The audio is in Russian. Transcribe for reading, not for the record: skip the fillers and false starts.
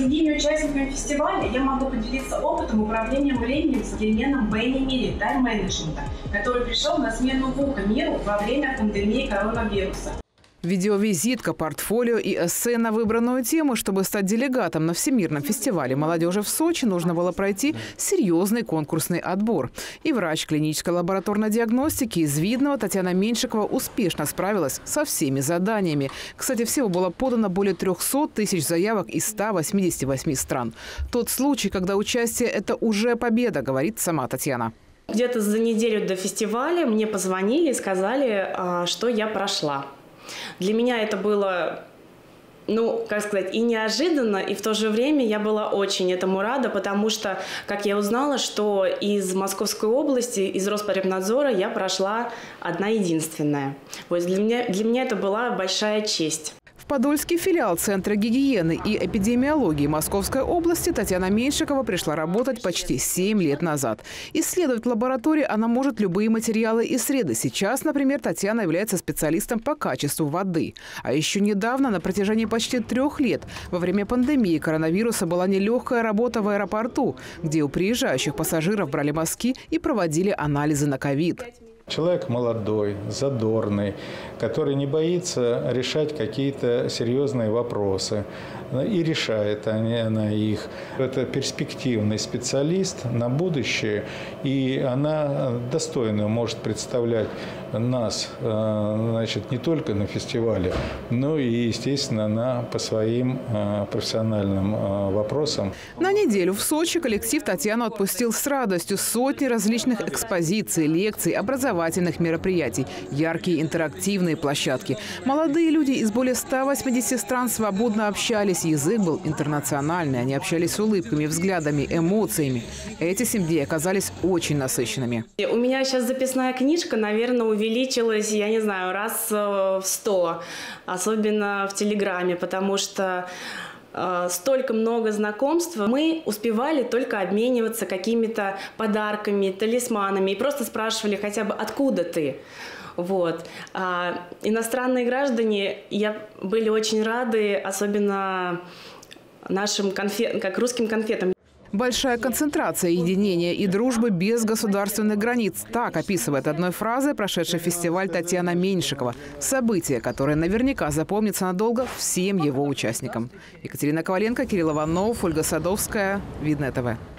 другими участниками фестиваля я могу поделиться опытом управления временем в современном мире тайм-менеджмента, который пришел на смену миру во время пандемии коронавируса. Видеовизитка, портфолио и эссе на выбранную тему. Чтобы стать делегатом на Всемирном фестивале молодежи в Сочи, нужно было пройти серьезный конкурсный отбор. И врач клинической лабораторной диагностики из Видного Татьяна Меньшикова успешно справилась со всеми заданиями. Кстати, всего было подано более 300 тысяч заявок из 188 стран. Тот случай, когда участие – это уже победа, говорит сама Татьяна. Где-то за неделю до фестиваля мне позвонили и сказали, что я прошла. Для меня это было, и неожиданно, и в то же время я была очень этому рада, потому что, как я узнала, что из Московской области, из Роспотребнадзора я прошла одна единственная. Вот для меня это была большая честь. В Подольский филиал Центра гигиены и эпидемиологии Московской области Татьяна Меньшикова пришла работать почти 7 лет назад. Исследовать в лаборатории она может любые материалы и среды. Сейчас, например, Татьяна является специалистом по качеству воды. А еще недавно, на протяжении почти 3 лет, во время пандемии коронавируса, была нелегкая работа в аэропорту, где у приезжающих пассажиров брали мазки и проводили анализы на ковид. Человек молодой, задорный, который не боится решать какие-то серьезные вопросы. И решает она их. Это перспективный специалист на будущее. И она достойно может представлять нас, не только на фестивале, но и, естественно, по своим профессиональным вопросам. На неделю в Сочи коллектив Татьяну отпустил с радостью. Сотни различных экспозиций, лекций, образовательных мероприятий, яркие интерактивные площадки. Молодые люди из более 180 стран свободно общались. Язык был интернациональный. Они общались с улыбками, взглядами, эмоциями. Эти 7 дней оказались очень насыщенными. У меня сейчас записная книжка, наверное, увеличилась, я не знаю, раз в 100. Особенно в Телеграме, потому что столько много знакомств. Мы успевали только обмениваться какими-то подарками, талисманами. И просто спрашивали хотя бы, откуда ты? Вот. Иностранные граждане были очень рады, особенно нашим русским конфетам. Большая концентрация единения и дружбы без государственных границ. Так описывает одной фразой прошедший фестиваль Татьяна Меньшикова. Событие, которое наверняка запомнится надолго всем его участникам. Екатерина Коваленко, Кирилл Иванов, Ольга Садовская. Видное ТВ.